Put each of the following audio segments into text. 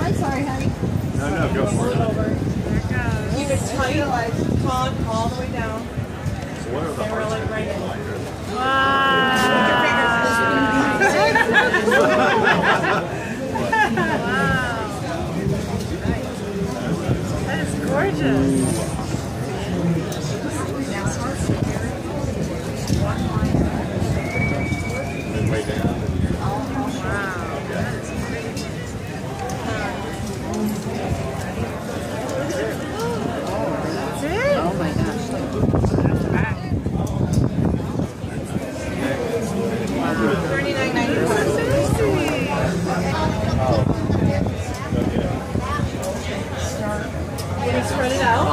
sorry, honey. No, no, go for it. Keep it tight, Todd, all the way down. So what are the And roll it right in. That is gorgeous. And way down. That's it? Oh my gosh. Can you spread it out?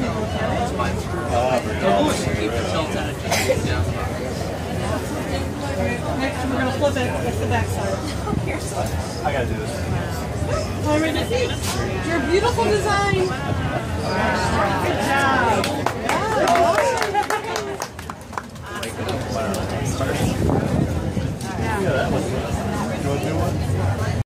Next, we're going to flip it. That's the back side. I gotta do this. All right, your beautiful design. Good job. Yeah, that was fun. You want to do one?